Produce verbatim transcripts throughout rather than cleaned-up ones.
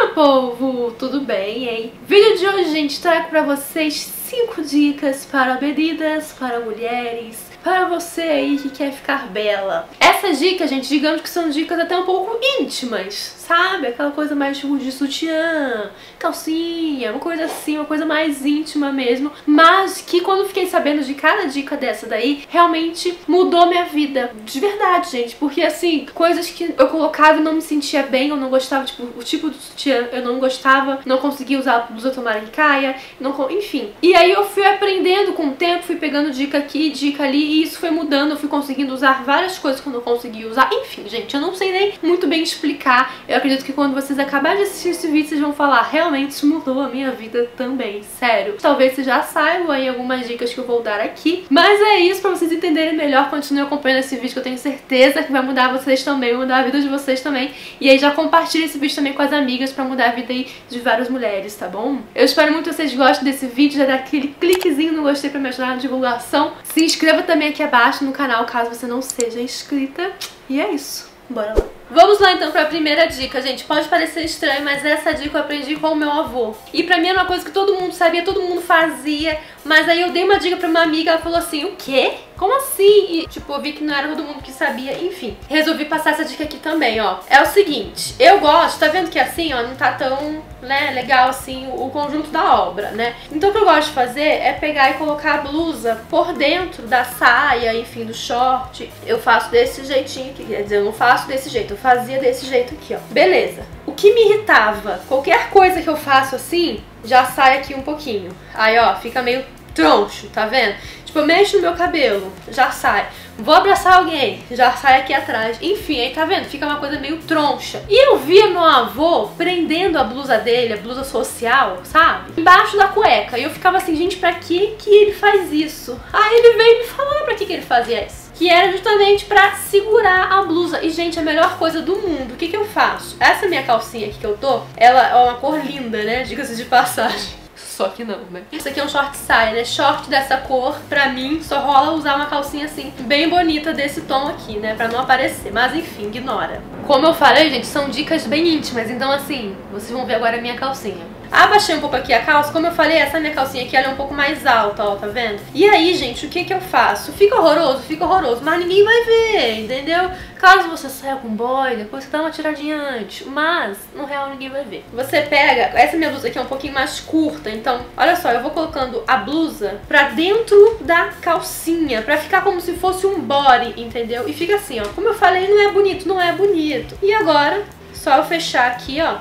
meu povo, tudo bem, hein? Vídeo de hoje, gente, trago pra vocês cinco dicas para medidas para mulheres, para você aí que quer ficar bela. Essas dicas, gente, digamos que são dicas até um pouco íntimas, sabe? Aquela coisa mais tipo de sutiã, calcinha, uma coisa assim, uma coisa mais íntima mesmo, mas que quando fiquei sabendo de cada dica dessa daí, realmente mudou minha vida, de verdade, gente, porque assim, coisas que eu colocava e não me sentia bem, eu não gostava, tipo, o tipo de sutiã eu não gostava, não conseguia usar a blusa tomara que caia, não, enfim. E aí eu fui aprendendo com o tempo, fui pegando dica aqui, dica ali, e isso foi mudando, eu fui conseguindo usar várias coisas que eu não conseguia usar, enfim, gente, eu não sei nem muito bem explicar. Eu acredito que quando vocês acabarem de assistir esse vídeo, vocês vão falar, realmente mudou a minha vida também, sério. Talvez vocês já saibam aí algumas dicas que eu vou dar aqui, mas é isso, pra vocês entenderem melhor, continue acompanhando esse vídeo que eu tenho certeza que vai mudar vocês também, vai mudar a vida de vocês também. E aí já compartilha esse vídeo também com as amigas pra mudar a vida aí de várias mulheres, tá bom? Eu espero muito que vocês gostem desse vídeo, já dá aquele cliquezinho no gostei pra me ajudar na divulgação. Se inscreva também aqui abaixo no canal, caso você não seja inscrita. E é isso, bora lá. Vamos lá então pra primeira dica, gente. Pode parecer estranho, mas essa dica eu aprendi com o meu avô. E pra mim era uma coisa que todo mundo sabia, todo mundo fazia. Mas aí eu dei uma dica pra uma amiga, ela falou assim, o quê? Como assim? E tipo, eu vi que não era todo mundo que sabia, enfim. Resolvi passar essa dica aqui também, ó. É o seguinte, eu gosto, tá vendo que assim, ó, não tá tão, né, legal assim o, o conjunto da obra, né? Então o que eu gosto de fazer é pegar e colocar a blusa por dentro da saia, enfim, do short. Eu faço desse jeitinho aqui, quer dizer, eu não faço desse jeito, eu fazia desse jeito aqui, ó. Beleza. O que me irritava, qualquer coisa que eu faço assim, já sai aqui um pouquinho. Aí, ó, fica meio troncho, tá vendo? Tipo, eu mexo no meu cabelo, já sai. Vou abraçar alguém, já sai aqui atrás. Enfim, aí tá vendo? Fica uma coisa meio troncha. E eu via meu avô prendendo a blusa dele, a blusa social, sabe? Embaixo da cueca. E eu ficava assim, gente, pra que que ele faz isso? Aí ele veio me falar pra que que ele fazia isso. Que era justamente pra segurar a blusa. E, gente, a melhor coisa do mundo. O que que eu faço? Essa minha calcinha aqui que eu tô, ela é uma cor linda, né? Diga-se de passagem. Só que não, né? Isso aqui é um short saia, né? Short dessa cor, pra mim, só rola usar uma calcinha assim, bem bonita desse tom aqui, né? Pra não aparecer. Mas enfim, ignora. Como eu falei, gente, são dicas bem íntimas. Então, assim, vocês vão ver agora a minha calcinha. Abaixei um pouco aqui a calça, como eu falei, essa minha calcinha aqui ela é um pouco mais alta, ó, tá vendo? E aí, gente, o que que eu faço? Fica horroroso? Fica horroroso, mas ninguém vai ver, entendeu? Caso você saia com boy, depois você dá uma tiradinha antes, mas no real ninguém vai ver. Você pega, essa minha blusa aqui é um pouquinho mais curta, então, olha só, eu vou colocando a blusa pra dentro da calcinha, pra ficar como se fosse um body, entendeu? E fica assim, ó, como eu falei, não é bonito, não é bonito. E agora, só eu fechar aqui, ó,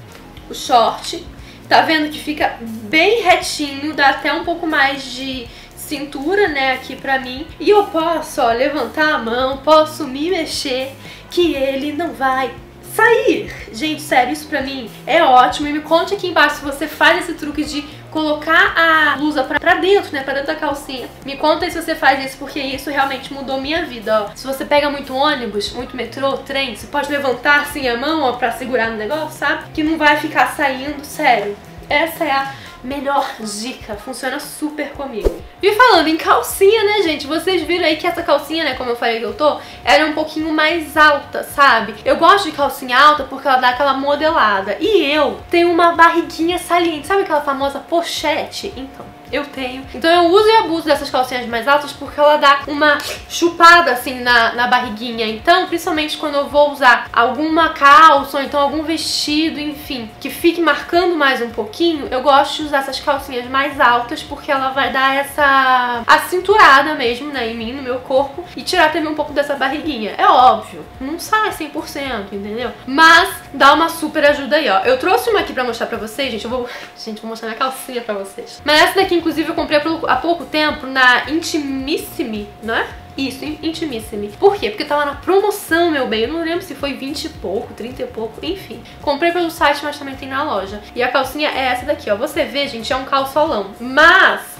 o short. Tá vendo que fica bem retinho, dá até um pouco mais de cintura, né, aqui pra mim. E eu posso, ó, levantar a mão, posso me mexer, que ele não vai sair. Gente, sério, isso pra mim é ótimo. E me conte aqui embaixo se você faz esse truque de colocar a blusa pra, pra dentro, né, pra dentro da calcinha. Me conta aí se você faz isso, porque isso realmente mudou minha vida, ó. Se você pega muito ônibus, muito metrô, trem, você pode levantar assim a mão, ó, pra segurar no negócio, sabe? Que não vai ficar saindo, sério. Essa é a melhor dica, funciona super comigo. E falando em calcinha, né, gente, vocês viram aí que essa calcinha, né, como eu falei que eu tô, ela é um pouquinho mais alta, sabe? Eu gosto de calcinha alta porque ela dá aquela modelada. E eu tenho uma barriguinha saliente, sabe aquela famosa pochete? Então, eu tenho. Então eu uso e abuso dessas calcinhas mais altas porque ela dá uma chupada assim na, na barriguinha. Então, principalmente quando eu vou usar alguma calça ou então algum vestido, enfim, que fique marcando mais um pouquinho, eu gosto de usar essas calcinhas mais altas porque ela vai dar essa acinturada mesmo, né, em mim, no meu corpo, e tirar também um pouco dessa barriguinha. É óbvio, não sai cem por cento, entendeu? Mas dá uma super ajuda aí, ó. Eu trouxe uma aqui pra mostrar pra vocês, gente. Eu vou, gente, vou mostrar minha calcinha pra vocês. Mas essa daqui, inclusive, eu comprei há pouco tempo na Intimissimi, não é? Isso, Intimissimi. Por quê? Porque tava na promoção, meu bem. Eu não lembro se foi vinte e pouco, trinta e pouco, enfim. Comprei pelo site, mas também tem na loja. E a calcinha é essa daqui, ó. Você vê, gente, é um calçolão. Mas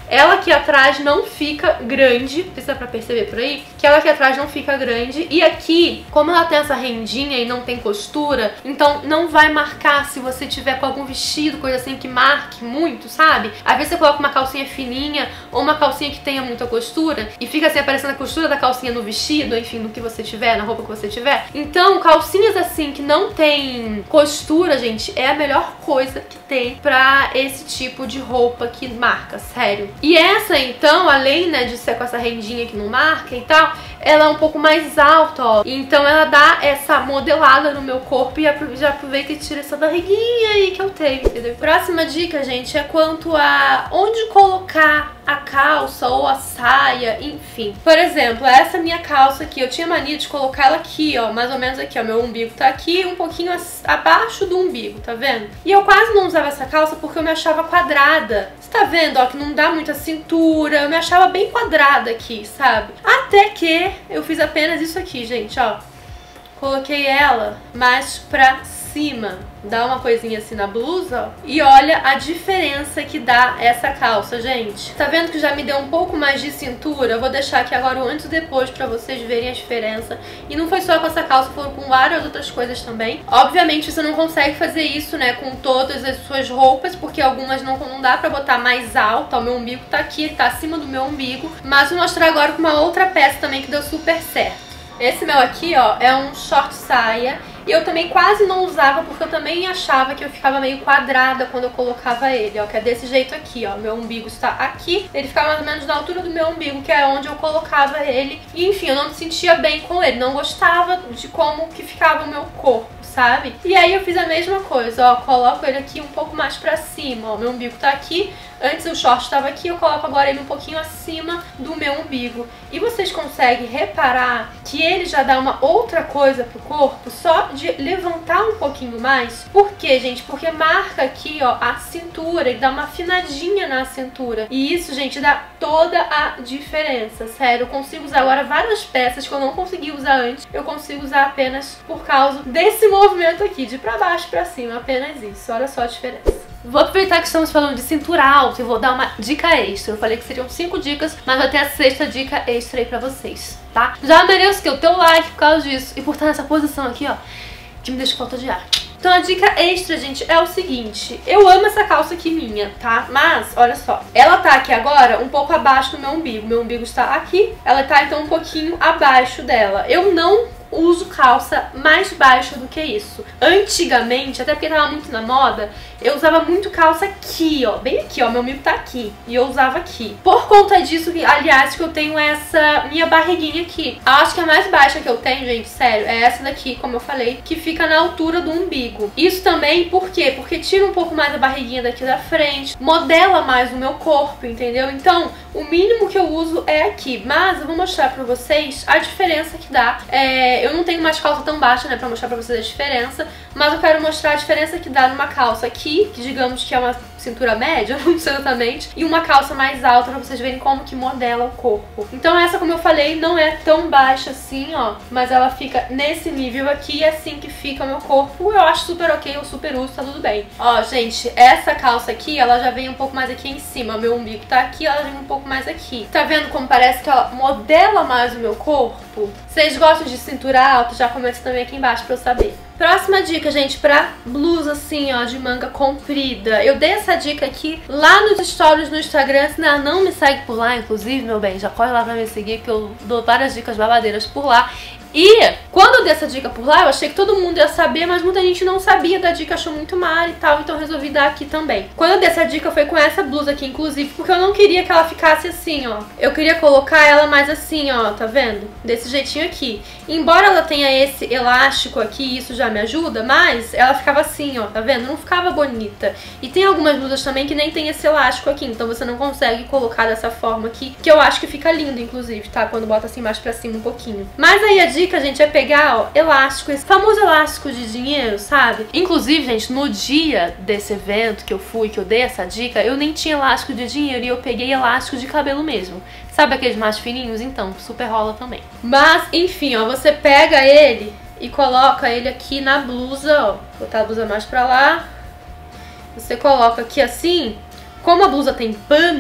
ela aqui atrás não fica grande, não sei se dá pra perceber por aí, que ela aqui atrás não fica grande, e aqui, como ela tem essa rendinha e não tem costura, então não vai marcar se você tiver com algum vestido, coisa assim que marque muito, sabe? Às vezes você coloca uma calcinha fininha ou uma calcinha que tenha muita costura e fica assim aparecendo a costura da calcinha no vestido, enfim, no que você tiver, na roupa que você tiver. Então, calcinhas assim que não tem costura, gente, é a melhor coisa que tem pra esse tipo de roupa que marca, sério. E essa, então, além, né, de ser com essa rendinha que não marca e tal, ela é um pouco mais alta, ó. Então ela dá essa modelada no meu corpo e já aproveita e tira essa barriguinha aí que eu tenho, entendeu? Próxima dica, gente, é quanto a onde colocar a calça ou a saia, enfim. Por exemplo, essa minha calça aqui, eu tinha mania de colocar ela aqui, ó, mais ou menos aqui, ó. Meu umbigo tá aqui, um pouquinho abaixo do umbigo, tá vendo? E eu quase não usava essa calça porque eu me achava quadrada. Você tá vendo, ó, que não dá muita cintura, eu me achava bem quadrada aqui, sabe? Até que eu fiz apenas isso aqui, gente, ó. Coloquei ela mais pra cima, dá uma coisinha assim na blusa, ó, e olha a diferença que dá essa calça, gente. Tá vendo que já me deu um pouco mais de cintura? Eu vou deixar aqui agora o antes e depois pra vocês verem a diferença. E não foi só com essa calça, foram com várias outras coisas também. Obviamente você não consegue fazer isso, né, com todas as suas roupas, porque algumas não, não dá pra botar mais alta. O meu umbigo tá aqui, ele tá acima do meu umbigo. Mas vou mostrar agora com uma outra peça também que deu super certo. Esse meu aqui, ó, é um short saia. E eu também quase não usava porque eu também achava que eu ficava meio quadrada quando eu colocava ele, ó. Que é desse jeito aqui, ó. Meu umbigo está aqui. Ele ficava mais ou menos na altura do meu umbigo, que é onde eu colocava ele. E enfim, eu não me sentia bem com ele. Não gostava de como que ficava o meu corpo, sabe? E aí eu fiz a mesma coisa, ó. Coloco ele aqui um pouco mais pra cima, ó. Meu umbigo tá aqui. Antes o short estava aqui, eu coloco agora ele um pouquinho acima do meu umbigo. E vocês conseguem reparar que ele já dá uma outra coisa pro corpo, só de levantar um pouquinho mais. Por quê, gente? Porque marca aqui, ó, a cintura, ele dá uma afinadinha na cintura. E isso, gente, dá toda a diferença, sério. Eu consigo usar agora várias peças que eu não consegui usar antes. Eu consigo usar apenas por causa desse movimento aqui, de pra baixo pra cima, apenas isso. Olha só a diferença. Vou aproveitar que estamos falando de cintura alta e vou dar uma dica extra. Eu falei que seriam cinco dicas, mas vai ter a sexta dica extra aí pra vocês, tá? Já mereço que o teu like por causa disso e por estar nessa posição aqui, ó, que me deixa com falta de ar. Então a dica extra, gente, é o seguinte. Eu amo essa calça aqui minha, tá? Mas, olha só, ela tá aqui agora um pouco abaixo do meu umbigo. Meu umbigo está aqui, ela tá então um pouquinho abaixo dela. Eu não uso calça mais baixa do que isso. Antigamente, até porque tava muito na moda, eu usava muito calça aqui, ó, bem aqui, ó, meu umbigo tá aqui, e eu usava aqui. Por conta disso, aliás, que eu tenho essa minha barriguinha aqui. Acho que a mais baixa que eu tenho, gente, sério, é essa daqui, como eu falei, que fica na altura do umbigo. Isso também, por quê? Porque tira um pouco mais a barriguinha daqui da frente, modela mais o meu corpo, entendeu? Então, o mínimo que eu uso é aqui, mas eu vou mostrar pra vocês a diferença que dá. É, eu não tenho mais calça tão baixa, né, pra mostrar pra vocês a diferença, mas eu quero mostrar a diferença que dá numa calça aqui, que digamos que é uma cintura média, não sei exatamente, e uma calça mais alta pra vocês verem como que modela o corpo. Então essa, como eu falei, não é tão baixa assim, ó, mas ela fica nesse nível aqui, e assim que fica o meu corpo, eu acho super ok, eu super uso, tá tudo bem. Ó, gente, essa calça aqui, ela já vem um pouco mais aqui em cima, meu umbigo tá aqui, ela vem um pouco mais aqui. Tá vendo como parece que ela modela mais o meu corpo? Vocês gostam de cintura alta? Já comenta também aqui embaixo pra eu saber. Próxima dica, gente, pra blusa assim, ó, de manga comprida. Eu dei essa dica aqui lá nos stories no Instagram. Se não, não me segue por lá, inclusive, meu bem, já corre lá pra me seguir, que eu dou várias dicas babadeiras por lá. E quando eu dei essa dica por lá, eu achei que todo mundo ia saber, mas muita gente não sabia da dica, achou muito mal e tal, então eu resolvi dar aqui também. Quando eu dei essa dica foi com essa blusa aqui, inclusive, porque eu não queria que ela ficasse assim, ó. Eu queria colocar ela mais assim, ó, tá vendo? Desse jeitinho aqui. Embora ela tenha esse elástico aqui, isso já me ajuda, mas ela ficava assim, ó, tá vendo? Não ficava bonita. E tem algumas blusas também que nem tem esse elástico aqui, então você não consegue colocar dessa forma aqui, que eu acho que fica lindo, inclusive, tá? Quando bota assim mais pra cima um pouquinho. Mas aí a dica, gente, é pegar, ó, elástico, esse famoso elástico de dinheiro, sabe? Inclusive, gente, no dia desse evento que eu fui, que eu dei essa dica, eu nem tinha elástico de dinheiro e eu peguei elástico de cabelo mesmo. Sabe aqueles mais fininhos? Então, super rola também. Mas, enfim, ó, você pega ele e coloca ele aqui na blusa, ó. Vou botar a blusa mais pra lá. Você coloca aqui assim. Como a blusa tem pano,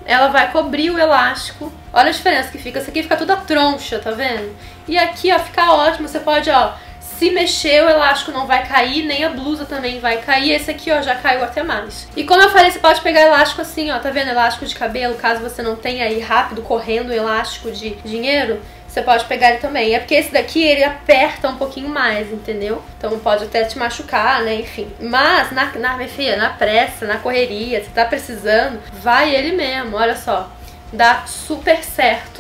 ela vai cobrir o elástico. Olha a diferença que fica. Essa aqui fica toda troncha, tá vendo? E aqui, ó, fica ótimo. Você pode, ó, se mexer, o elástico não vai cair, nem a blusa também vai cair. Esse aqui, ó, já caiu até mais. E como eu falei, você pode pegar elástico assim, ó, tá vendo? Elástico de cabelo, caso você não tenha aí rápido, correndo, elástico de dinheiro, você pode pegar ele também. É porque esse daqui, ele aperta um pouquinho mais, entendeu? Então pode até te machucar, né? Enfim. Mas, na, na, minha filha, na pressa, na correria, você tá precisando, vai ele mesmo, olha só. Dá super certo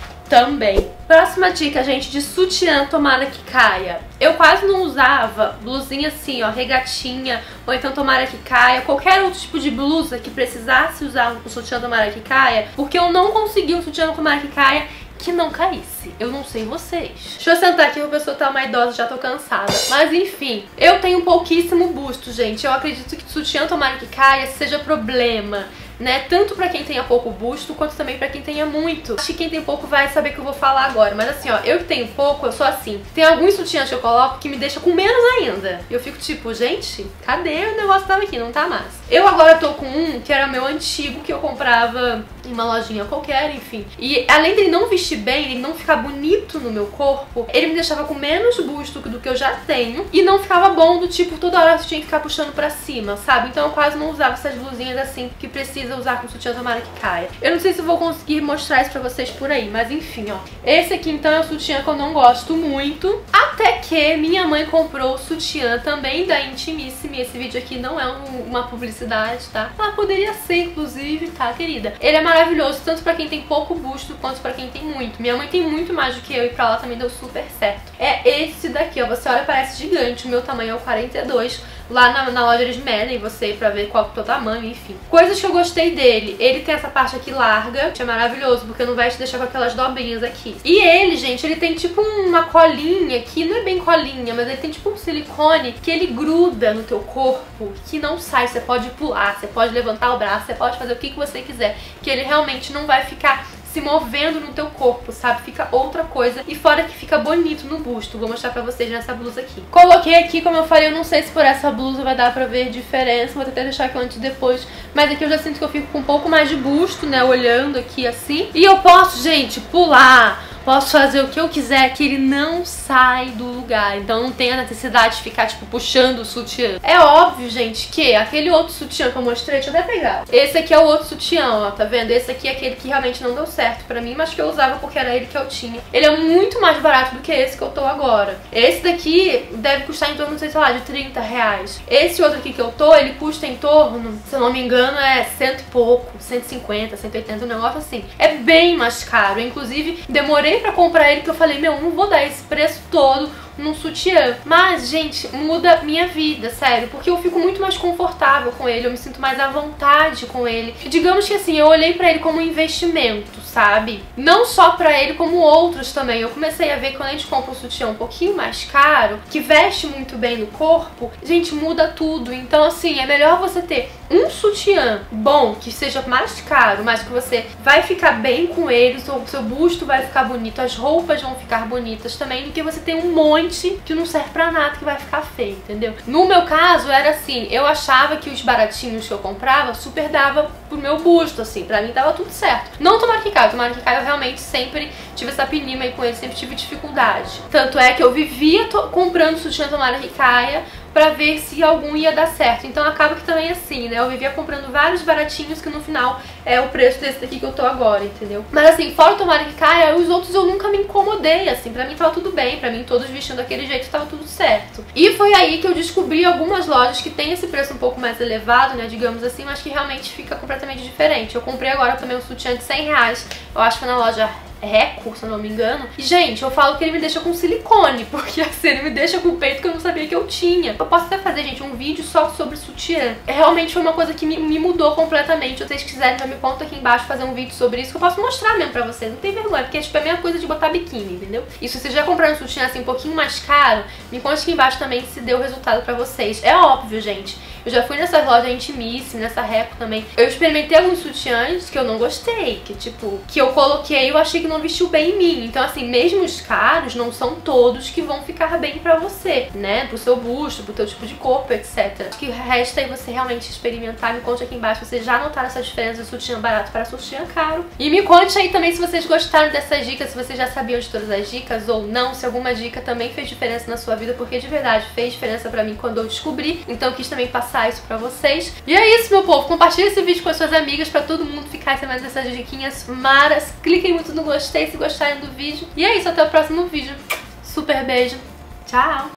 também. Próxima dica, gente, de sutiã, tomara que caia. Eu quase não usava blusinha assim, ó, regatinha, ou então tomara que caia, qualquer outro tipo de blusa que precisasse usar um sutiã tomara que caia, porque eu não consegui um sutiã tomara que caia que não caísse. Eu não sei vocês. Deixa eu sentar aqui, a pessoa tá uma idosa, já tô cansada. Mas enfim, eu tenho pouquíssimo busto, gente. Eu acredito que sutiã tomara que caia seja problema, né? Tanto pra quem tenha pouco busto, quanto também pra quem tenha muito. Acho que quem tem pouco vai saber o que eu vou falar agora. Mas assim, ó, eu que tenho pouco, eu sou assim. Tem alguns sutiãs que eu coloco que me deixam com menos ainda. E eu fico tipo, gente, cadê o negócio que tava aqui? Não tá mais. Eu agora tô com um que era meu antigo, que eu comprava em uma lojinha qualquer, enfim. E além dele não vestir bem, ele não ficar bonito no meu corpo, ele me deixava com menos busto do que eu já tenho. E não ficava bom, do tipo, toda hora você tinha que ficar puxando pra cima, sabe? Então eu quase não usava essas blusinhas assim, que precisa usar com sutiã tomara que caia. Eu não sei se eu vou conseguir mostrar isso pra vocês por aí, mas enfim, ó. Esse aqui então é o sutiã que eu não gosto muito. Até que minha mãe comprou o sutiã também da Intimissimi. Esse vídeo aqui não é um, uma publicidade, tá? Ah, poderia ser, inclusive, tá, querida? Ele é maravilhoso, tanto pra quem tem pouco busto, quanto pra quem tem muito. Minha mãe tem muito mais do que eu e pra ela também deu super certo. É esse daqui, ó. Você olha, parece gigante. O meu tamanho é o quarenta e dois. Lá na, na loja eles medem você pra ver qual é o teu tamanho, enfim. Coisas que eu gostei dele. Ele tem essa parte aqui larga, que é maravilhoso, porque não vai te deixar com aquelas dobrinhas aqui. E ele, gente, ele tem tipo uma colinha aqui, não é bem colinha, mas ele tem tipo um silicone que ele gruda no teu corpo, que não sai. Você pode pular, você pode levantar o braço, você pode fazer o que, que você quiser, que ele realmente não vai ficar se movendo no teu corpo, sabe? Fica outra coisa. E fora que fica bonito no busto. Vou mostrar pra vocês nessa blusa aqui. Coloquei aqui, como eu falei, eu não sei se por essa blusa vai dar pra ver diferença. Vou até deixar aqui antes e depois. Mas aqui eu já sinto que eu fico com um pouco mais de busto, né? Olhando aqui assim. E eu posso, gente, pular. Posso fazer o que eu quiser, que ele não sai do lugar. Então não tem a necessidade de ficar, tipo, puxando o sutiã. É óbvio, gente, que aquele outro sutiã que eu mostrei, deixa eu até pegar. Esse aqui é o outro sutiã, ó, tá vendo? Esse aqui é aquele que realmente não deu certo pra mim, mas que eu usava porque era ele que eu tinha. Ele é muito mais barato do que esse que eu tô agora. Esse daqui deve custar em torno, não sei, sei lá, de trinta reais. Esse outro aqui que eu tô, ele custa em torno, se eu não me engano, é cento e pouco, cento e cinquenta, cento e oitenta, um negócio assim. É bem mais caro. Inclusive, demorei pra comprar ele, que eu falei, meu, não vou dar esse preço todo num sutiã. Mas, gente, muda minha vida, sério, porque eu fico muito mais confortável com ele, eu me sinto mais à vontade com ele. E digamos que assim, eu olhei pra ele como um investimento, sabe? Não só pra ele, como outros também. Eu comecei a ver que quando a gente compra um sutiã um pouquinho mais caro, que veste muito bem no corpo, gente, muda tudo. Então, assim, é melhor você ter um sutiã bom, que seja mais caro, mas que você vai ficar bem com ele, o seu, seu busto vai ficar bonito, as roupas vão ficar bonitas também, do que você ter um monte que não serve pra nada, que vai ficar feio, entendeu? No meu caso, era assim, eu achava que os baratinhos que eu comprava super dava pro meu busto, assim, pra mim tava tudo certo. Não tomara que caia, tomara que caia, eu realmente sempre tive essa pinima aí com ele, sempre tive dificuldade. Tanto é que eu vivia comprando sutiã tomara que caia, pra ver se algum ia dar certo. Então acaba que também é assim, né? Eu vivia comprando vários baratinhos que no final é o preço desse daqui que eu tô agora, entendeu? Mas assim, fora o tomara que caia, os outros eu nunca me incomodei, assim. Pra mim tava tudo bem, pra mim todos vestindo daquele jeito tava tudo certo. E foi aí que eu descobri algumas lojas que tem esse preço um pouco mais elevado, né? Digamos assim, mas que realmente fica completamente diferente. Eu comprei agora também um sutiã de cem reais, eu acho que na loja Reco, se eu não me engano. E, gente, eu falo que ele me deixa com silicone, porque assim, ele me deixa com o peito que eu não sabia que eu tinha. Eu posso até fazer, gente, um vídeo só sobre sutiã. Realmente foi uma coisa que me, me mudou completamente. Se vocês quiserem, já me conta aqui embaixo fazer um vídeo sobre isso, que eu posso mostrar mesmo pra vocês. Não tem vergonha, porque é tipo a mesma coisa de botar biquíni, entendeu? E se vocês já compraram um sutiã assim um pouquinho mais caro, me conta aqui embaixo também se deu resultado pra vocês. É óbvio, gente. Eu já fui nessas lojas Intimissimi, nessa Reco também. Eu experimentei alguns sutiãs que eu não gostei, que tipo, que eu coloquei e eu achei que não vestiu bem em mim. Então assim, mesmo os caros não são todos que vão ficar bem pra você, né? Pro seu busto, pro teu tipo de corpo, etcétera. Acho que resta aí você realmente experimentar. Me conte aqui embaixo se vocês já notaram essa diferença de sutiã barato para sutiã caro. E me conte aí também se vocês gostaram dessas dicas, se vocês já sabiam de todas as dicas ou não, se alguma dica também fez diferença na sua vida, porque de verdade fez diferença pra mim quando eu descobri. Então eu quis também passar isso pra vocês. E é isso, meu povo. Compartilhe esse vídeo com as suas amigas pra todo mundo ficar recebendo essas diquinhas maras. Cliquem muito no gostei se gostarem do vídeo. E é isso, até o próximo vídeo. Super beijo. Tchau!